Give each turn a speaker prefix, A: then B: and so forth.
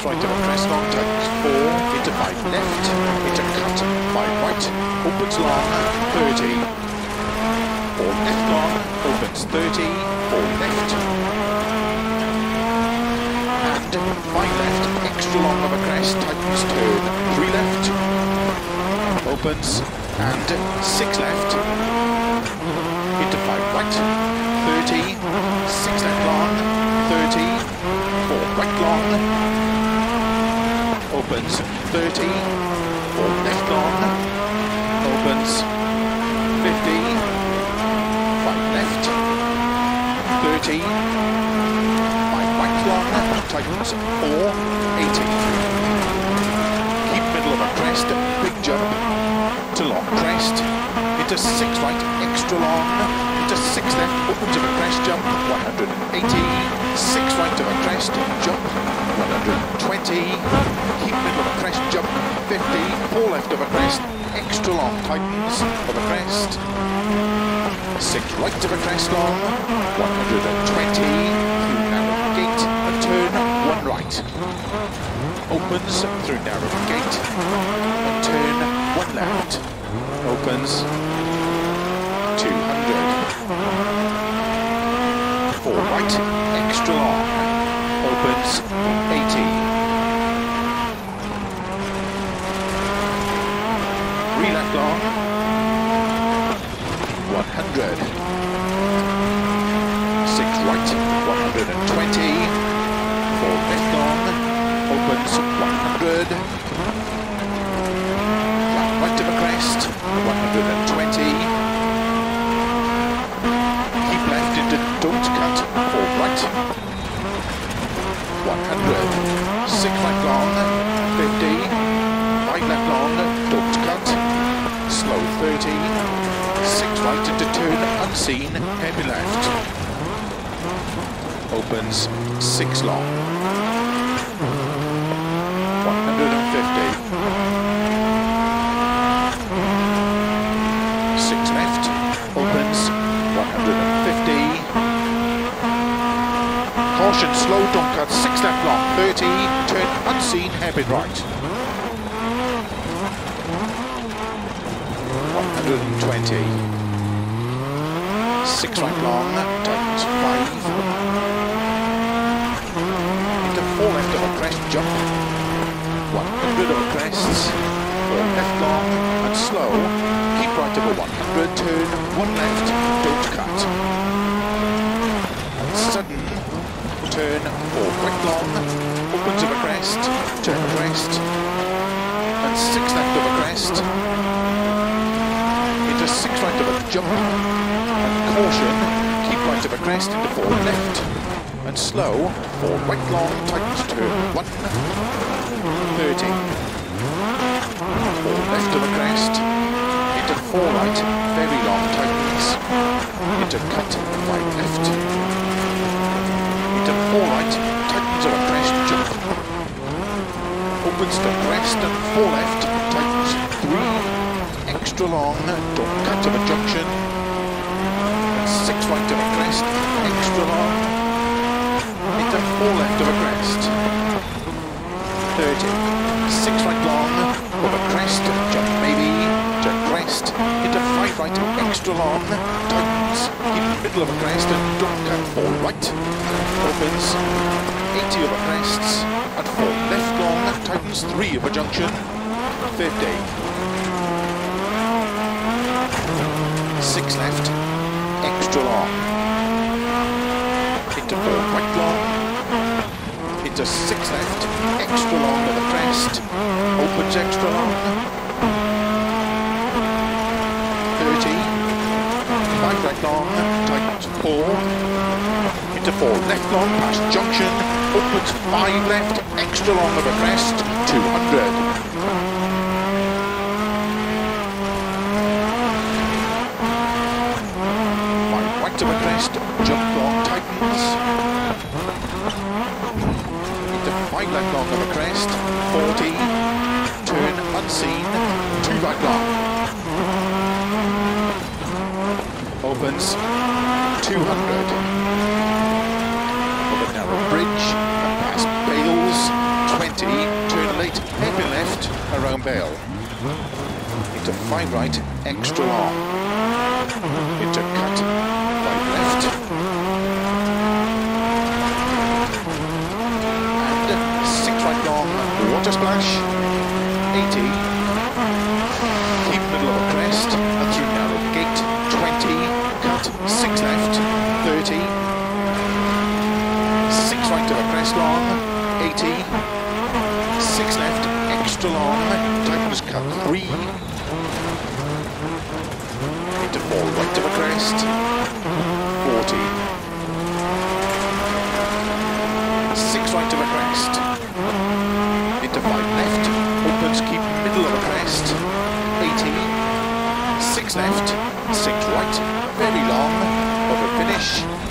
A: 6 right of a crest long, tightens 4, into 5 left, into cut, 5 right, opens long, 30. 4 left long, opens 30, 4 left, and 5 left, extra long of a crest, tightens turn, 3 left, opens, and 6 left, into 5 right, 30, 6 left long, 30, 4 right long, opens, 30, 4 left long, opens, 50, 5 left, 30, 5 right long, tightens 4, 80. Keep middle of a crest, big jump, to long crest, into 6 right, extra long, into 6 left, opens of a crest jump, 180, 6 right of a crest, jump, 120, keep middle of a crest jump, 50, 4 left of a crest, extra long, tightens of a crest, 6 right of a crest long, 120, through narrow gate, and turn 1 right. Opens through narrow gate, and turn 1 left. Opens 200. 4 right, extra long. Opens 80. 3 left long. 100. 6 right, 120. 4 left long. Opens 100. Flat right of a crest, 120. Keep left into don't cut, 4 right. 100. 6 right long, 50. 5 left long, don't cut. Slow 30. 6 right into turn unseen, heavy left. Opens 6 long. 150. 6 left, opens 150. Caution, slow, don't cut, 6 left long, 30, turn unseen, hairpin right. 120. 6 right long, tightens 5. Into 4 left of a crest jump. 100 of a crests, 4 left long and slow, keep right over 100, turn 1 left, don't cut. And sudden, turn 4 right long, opens of a crest, turn crest, and 6 left of a crest, into 6 right of a jump, and caution, keep right of a crest into 4 left, and slow, 4 right long, tightens turn 1, 30. 4 left of a crest, into 4 right, very long, tightens, into cut, 5 left, into 4 right, tightens of a crest, jump, opens to crest and 4 left, tightens, 3, extra long, don't cut of a junction, and 6 right of a crest, extra long, into 4 left of a crest, 30, 6 right long, over crest, jump maybe, to crest, into 5 right, extra long, tightens, keep middle of a crest and don't cut 4 right, opens, 80 over crests, and 4 left long, tightens 3 of a junction, 50. 6 left, extra long, into 4 right long, into 6 left, extra long to the crest, opens extra long, 30, 5 right long, tightens 4, into 4 left long, past junction, opens 5 left, extra long of a crest, 200. 5 right of a crest, jump long, tightens, 5 left long of a crest, 40, turn unseen, 2 right long. Opens 200. Over narrow bridge, and past bales, 20. around Bale. Into 5 right, extra long. Into cut, 5 left. And 6 right long, water splash, 80. Keep middle of a crest, and through narrow gate, 20. Cut, 6 left, 30. 6 right of a crest long, 80. 6 left, extra long, tightens cut 3. Into 4 right of a crest, 40. 6 right of a crest. Into 5 left, opens, keep middle of a crest, 80. 6 left, 6 right, very long, over finish,